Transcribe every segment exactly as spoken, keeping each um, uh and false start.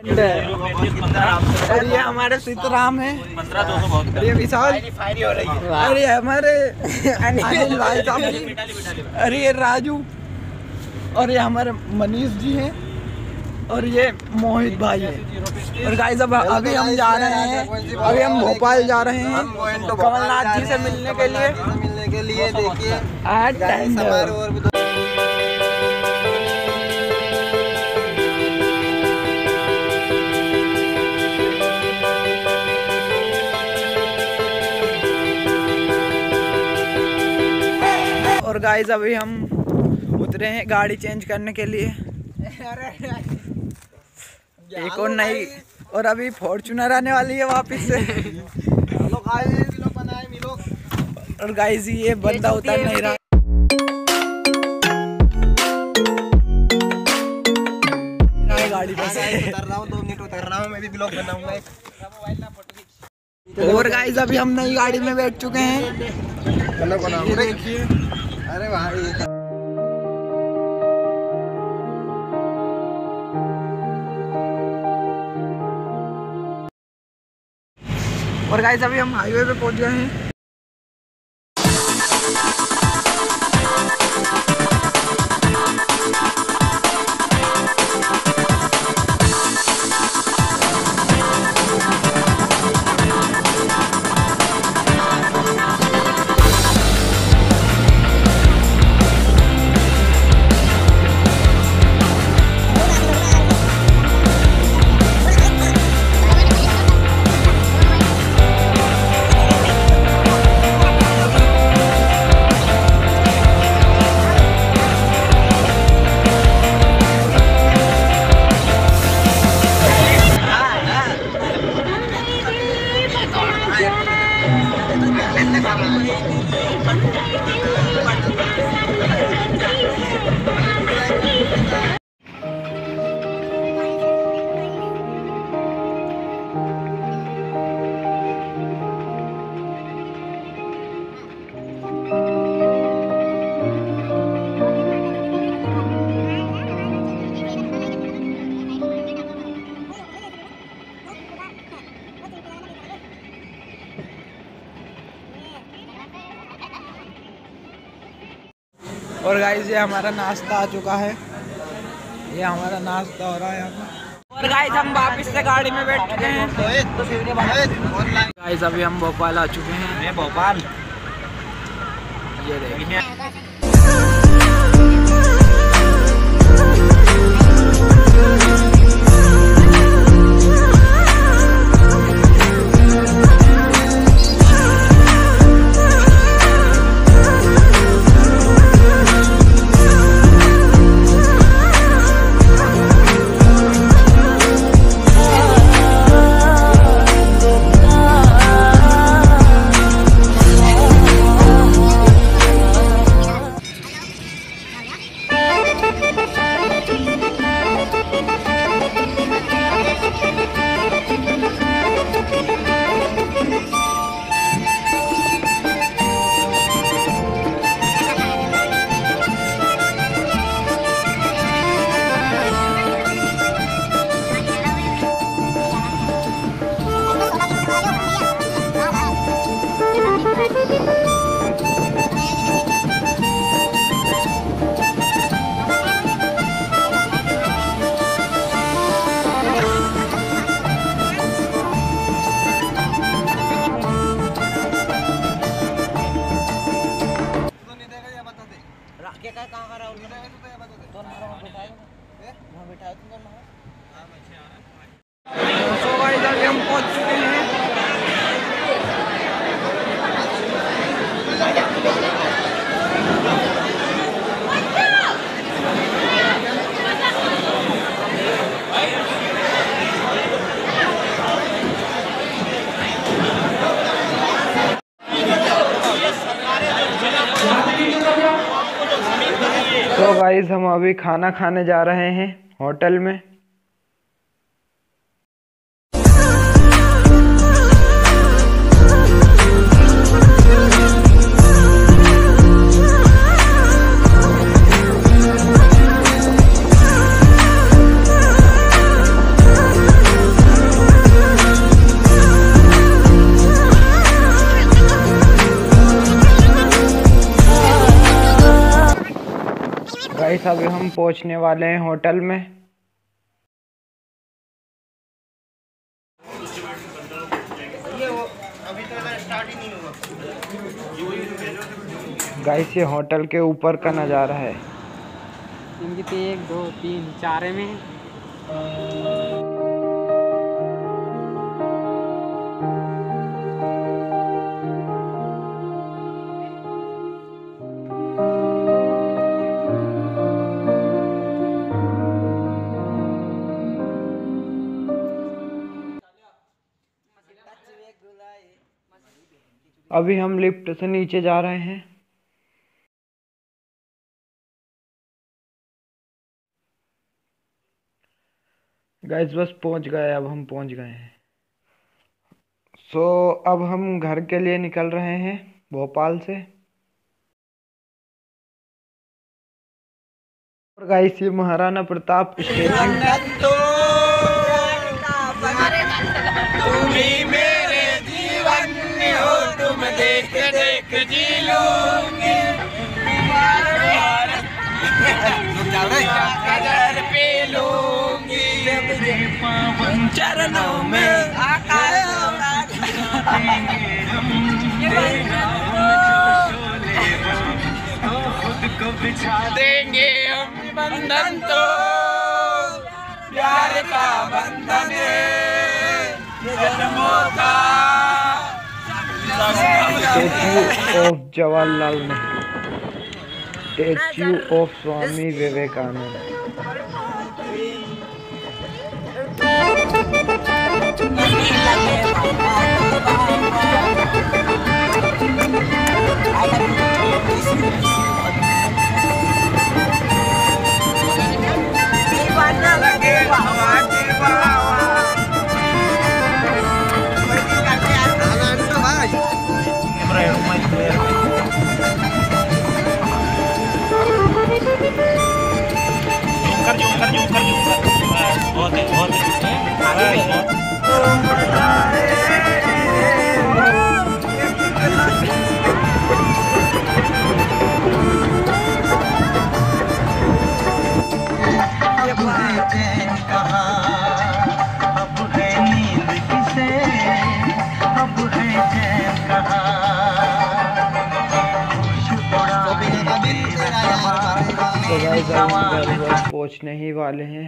और ये हमारे सीताराम है, ये विशाल, अरे हमारे अनिल भाई साहब, अरे ये राजू, और ये हमारे मनीष जी हैं, और ये मोहित भाई है। और गाइस अब अभी हम जा रहे हैं, अभी हम भोपाल जा रहे हैं कमलनाथ जी से मिलने के लिए मिलने के लिए देखिए और गाइस अभी हम उतरे हैं गाड़ी चेंज करने के लिए, एक और नई, और अभी फॉर्च्यूनर आने वाली है वापस से। और गाइस ये बंदा उतर नहीं रहा। गाड़ी पर उतर रहा हूँ, दो मिनट उतर रहा हूँ, मैं भी ब्लॉग बनाऊंगा एक। और गाइस अभी हम नई गाड़ी में बैठ चुके हैं, ये देखिए। अरे भाई और गाइस अभी हम हाईवे पे पहुंच गए हैं। और गाइस ये हमारा नाश्ता आ चुका है, ये हमारा नाश्ता हो रहा है यहाँ पर। और गाइस हम वापस से गाड़ी में बैठ चुके हैं। गाइस अभी हम भोपाल आ चुके हैं। भोपाल ये देखिए। हम पहुंच चुके हैं। तो गाइस हम अभी खाना खाने जा रहे हैं होटल में। गाइस अभी हम पहुंचने वाले हैं होटल में। ये वो अभी तो स्टार्ट ही नहीं हुआ। गाइस ये होटल के ऊपर का नज़ारा है। इनकी तो एक दो तीन चार में अभी हम लिफ्ट से नीचे जा रहे हैं। गाइस बस पहुंच गए, अब हम पहुंच गए हैं। सो so, अब हम घर के लिए निकल रहे हैं भोपाल से। और गाइस ये महाराणा प्रताप स्टेचू। तुम ही मेरे जीवन में हो, तुम देख देख जी लूंगी। कदर पे लूंगी पावन चरणों में खुद को बिछा देंगे हम बंधन, तो प्यार का बंधन जन्मों का। Statue of Jawaharlal Nehru, statue of Swami Vivekananda. तो गाइस हम पहुंचने ही वाले हैं।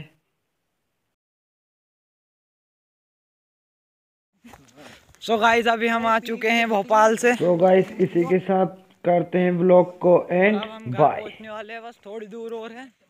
सो गाइस अभी हम आ चुके हैं भोपाल से। तो गाइस इसी के साथ करते हैं ब्लॉग को एंड बाय। पहुंचने वाले हैं, बस थोड़ी दूर और है।